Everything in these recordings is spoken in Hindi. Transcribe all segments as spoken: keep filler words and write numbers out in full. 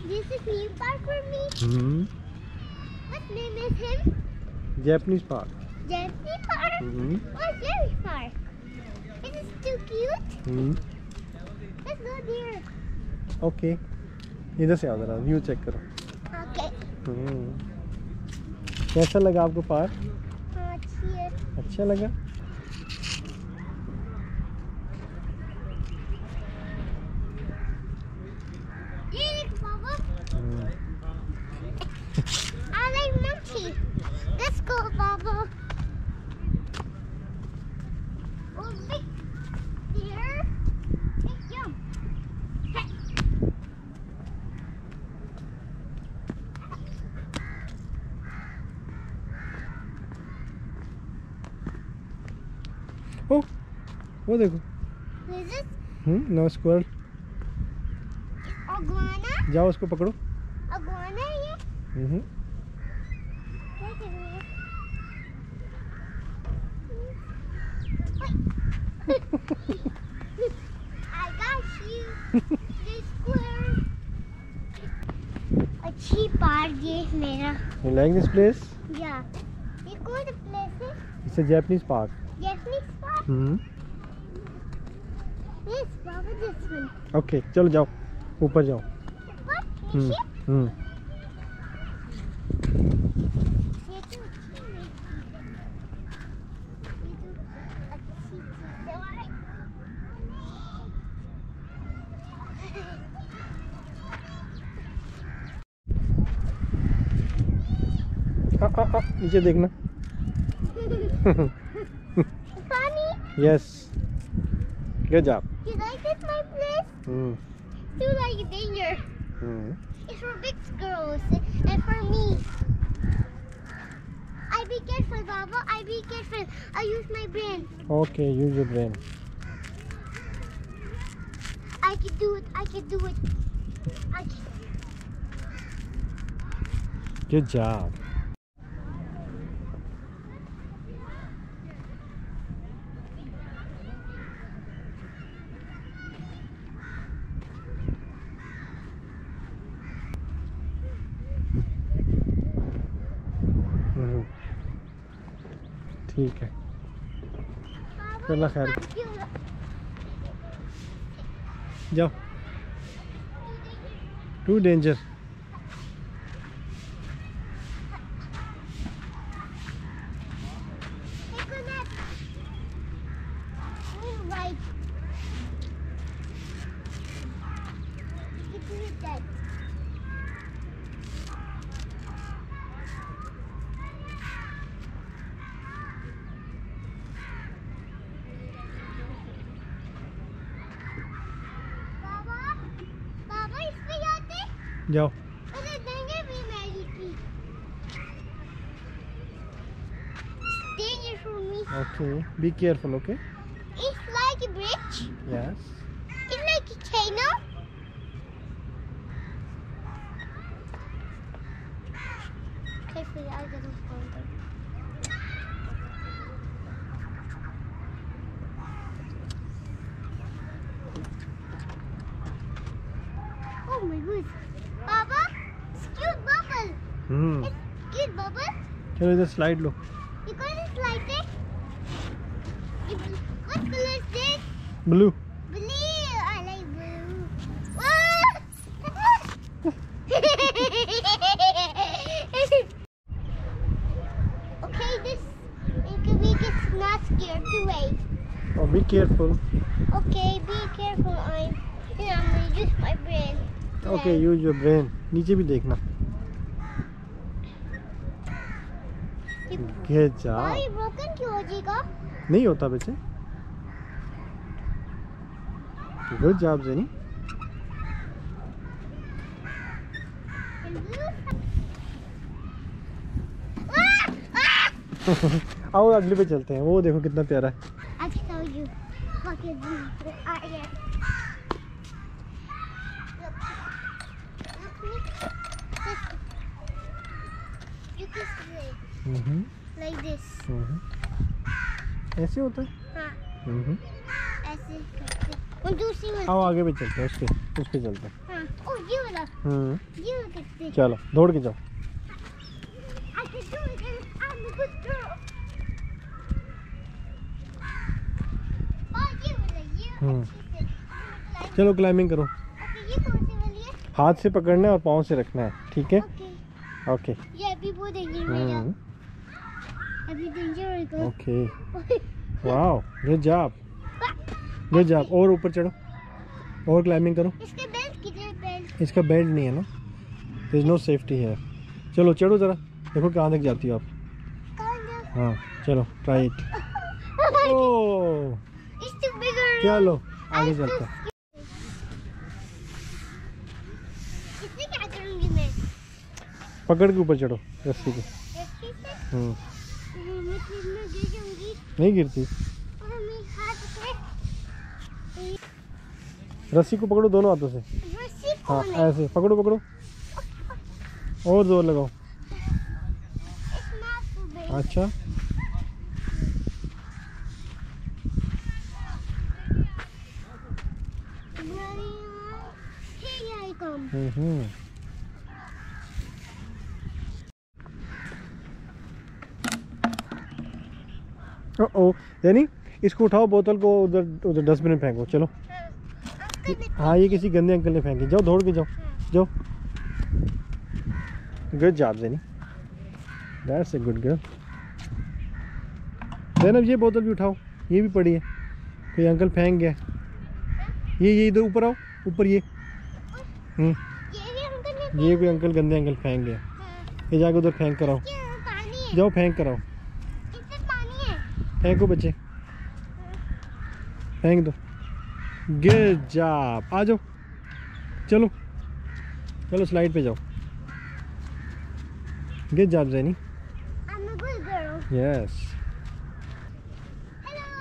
This is new park for me. Hmm. What name is him? Japanese park. Japanese park. Hmm. Oh, Jerry park. It is too cute. Hmm. Let's go there. Okay. इधर से आओ जरा व्यू चेक करो। Okay. हम्म। कैसा लगा आपको पार्क? हाँ, अच्छी है। अच्छा लगा? ये देख बाबा। हम्म। I like monkey. Let's go, Baba. Oh, big deer. Big jump. ओ, वो देखो। Is this hmm, no square. iguana? जाओ उसको पकड़ो। Iguana है ये? Hmm. Look at me. I got you. This square. अच्छी पार्क ये मेरा। You like this place? Yeah. ये कौन सा प्लेस है? It's a Japanese park. Japanese park? Hmm. Yes, Baba, this one. Okay, चलो जाओ, ऊपर जाओ। What? हम्म। Mission? हम्म। ये तो अच्छी है। ये तो अच्छी चीज़ है। आ, आ, आ, नीचे देखना। Funny. Yes. Good job. You like this, my place? Hmm. You like danger. Hmm. It's for big girls and for me. I be careful, Baba. I be careful. I use my brain. Okay, use your brain. I can do it. I can do it. I can. Good job. हम्म। ठीक है, चलो खैर, जाओ। Too danger. Right. You can do that. Baba, Baba, इस पे जाते? जाओ। उधर देंगे भी मैगी की। Danger for me. Okay, be careful, okay? It's like a bridge. Yes. It's like a canoe. Carefully, I'll get this going. Oh my goodness. Baba, it's cute bubble. Hmm. It's cute bubble. चलो इधर स्लाइड लो। You got this like it? What color is this? Blue. Blue. I like blue. Okay, this we get not scared to wait. Oh, be careful. Okay, be careful. I'm, you know, I'm gonna use my brain. Okay, use your brain. नीचे भी देखना। Good job. भाई broken क्यों हो जाएगा? नहीं होता बच्चे। Good job, Jenny. आओ अगले पे चलते हैं। वो देखो कितना प्यारा है। I tell you, look at this. I am. You can say hmm. like this. हम्म। ऐसे होता है। हाँ, हम्म। ऐसे करके। और दूसरी वाली। आओ आगे पे चलते हैं, उस पे उस पे चलते हैं। हाँ, oh ये वाला हम्म You look at this. चलो दौड़ के जाओ। I can do it. and I'm a good girl. Oh, you were the you. Hmm She said, like, चलो क्लाइंबिंग करो। okay, ये कौन सी वाली है? हाथ से पकड़ना है और पाँव से रखना है, ठीक है? Okay. ओके। ये अभी बहुत डेंजर है। हम्म अभी डेंजर है। Okay wow good job good job. और ऊपर चढ़ो और क्लाइंबिंग करो। इसके बेल्ट किधर है? बेल्ट इसका बेल्ट नहीं है ना, देयर इज नो सेफ्टी है। चलो चढ़ो ज़रा, देखो कहाँ तक जाती हो आप। कौन है? हाँ चलो try it. Oh It's too bigger. चलो आगे चलते हैं। इससे क्या करूंगी मैं? पकड़ के ऊपर चढ़ो रस्सी को। रस्सी से? हम्म मैं फिर मैं गिर जाऊंगी नहीं गिरती। और मैं हाथ से रस्सी को पकड़ो दोनों हाथों से। रस्सी हाँ कौन है? ऐसे पकड़ो पकड़ो और जोर लगाओ। It's not too big. अच्छा Here I come. हम्म ओ यानी इसको उठाओ, बोतल को उधर उधर डस्टबिन में फेंको। चलो अंकल ने हाँ ये किसी गंदे अंकल ने फेंकी। जाओ दौड़ के जाओ जाओ। Good job Zeni, that's a good girl. Zainab ये बोतल भी उठाओ, ये भी पड़ी है, कोई अंकल फेंक गया। ये ये इधर ऊपर आओ, ऊपर ये हम्म ये भी अंकल ने ये कोई अंकल गंदे अंकल फेंक गया। हाँ, ये जाके उधर फेंक कराओ। ये पानी है। जाओ फेंक कराओ। इसमें पानी है। फेंको बच्चे, फेंक दो। Good job. आ जाओ चलो चलो स्लाइड पे जाओ। Good job Zeni. I'm a good girl. Yes Hello.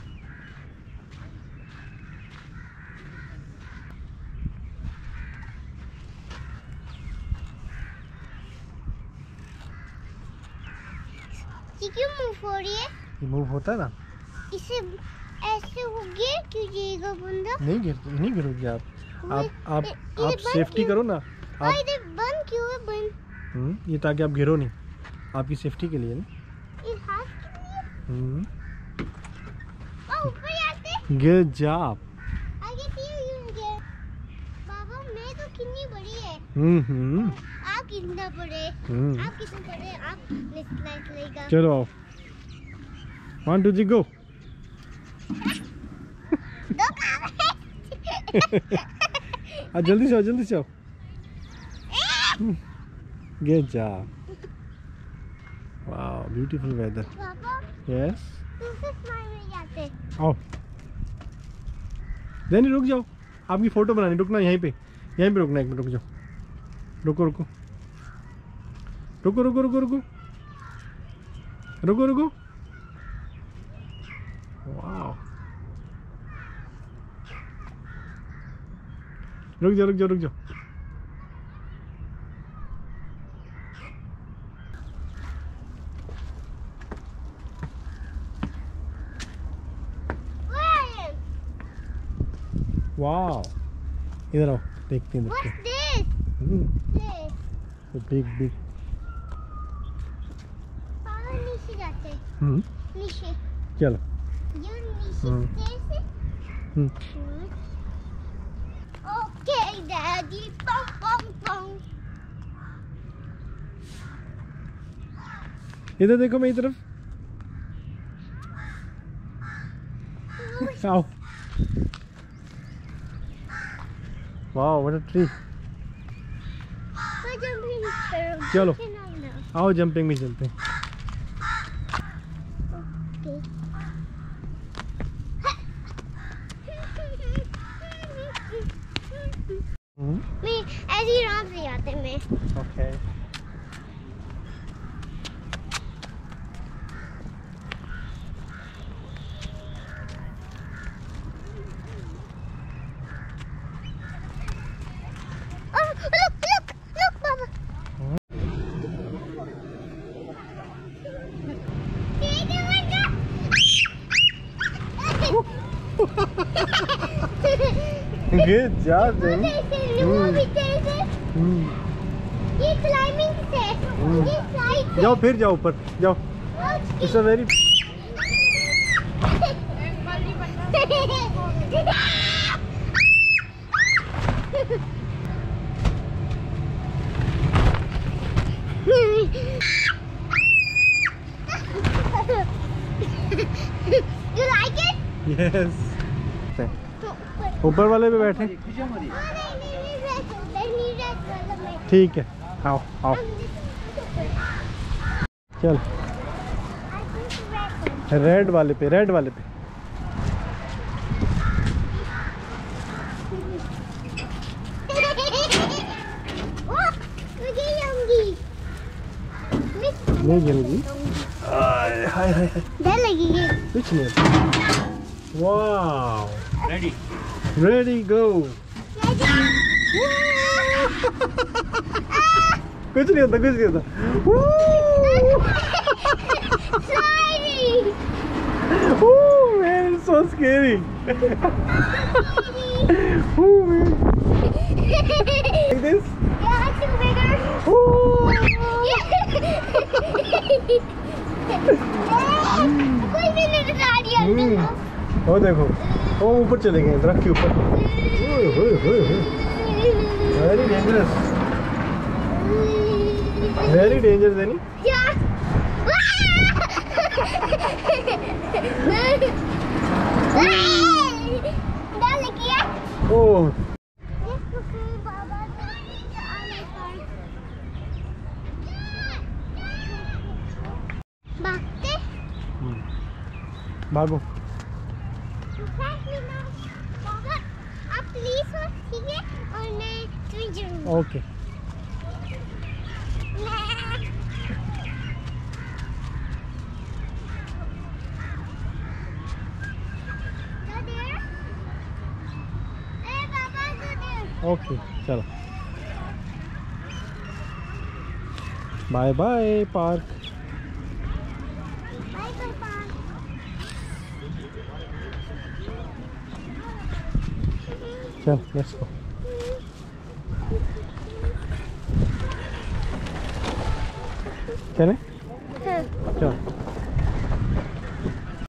ये क्यों मूव हो रही है? ये मूव होता है ना। इसे ऐसे हो गया क्यों जाएगा बंदा? नहीं गिर नहीं गिरोगी आप। आप आप ये- आप ये बंद सेफ्टी क्यों? करो ना और आप। इधर बंद क्यों है? बंद हम्म ये ताकि आप गिरो नहीं, आपकी सेफ्टी के लिए ना। ये हाथ के लिए? हम्म ओ ऊपर जाते? Good job. आगे तीर यूं गया। बाबा मैं तो कितनी बड़ी है। हम्म हम्म आप कितना बड़े? हम्म आप कितने बड़े? आप स्लाइड लेगा। चलो आओ, वन टू थ्री गो। दो काम है। आ जल्दी से आओ जल्दी से आओ। Good job. Wow beautiful weather. पापा यस दूसरे स्माइल में जाते। आओ ज़ेनी रुक जाओ, आपकी फ़ोटो बनानी। रुकना यहीं पे, यहीं पे रुकना। एक मिनट रुक जाओ। रुको रुको रुको रुको रुको रुको रुको रुको। वाह रुक जाओ रुक जाओ रुक जाओ। Where? वाह इधर आओ, देखते हैं What's देखते this? हैं। This. बिग बिग पापा नीचे जाते। हम्म नीचे। चलो You नीचे हम्म। कैसे? हम्म Okay, Daddy. Bum, bum, bum. इधर देखो मेरी तरफ। आओ वाह व्हाट अ ट्री। मैं jumping करूँ। चलो। Okay, now, now. आओ जंपिंग में चलते हैं। Okay. हम्म मैं ऐसे ही आराम से जाते मैं। Okay Oh, look, look, look, Papa. ठीक है बंदा। Good job Zeni. ऐसे लूँ अभी तेरे से। ये क्लाइंबिंग से ये स्लाइड से जाओ फिर जाओ ऊपर जाओ। It's a very You like it? Yes. तो ऊपर वाले पे बैठे। नहीं नहीं नहीं रेड नहीं रेड वाला में ठीक है आओ आओ चल रेड वाले पे रेड वाले पे। नहीं जलेगी। हाय हाय हाय डर लगेगी। कुछ नहीं। Wow ready ready go. कुछ नहीं होता कुछ नहीं होता। Oh man, it's so scary. Oh man. Like this? Yeah, it's bigger. Oh. कोई भी नहीं दिखा दिया अंकल को। वो देखो वो ऊपर चले गए दरख्त के ऊपर। वेरी डेंजरस वेरी डेंजरस है नहीं? क्या? डर लगी है? ओह भागते? भागो। बाबा, आप प्लीज हो, ठीक है? और मैं तुम्हें जरूर ओके ओके चलो बाय बाय पार्क। चल लेट्स गो। चले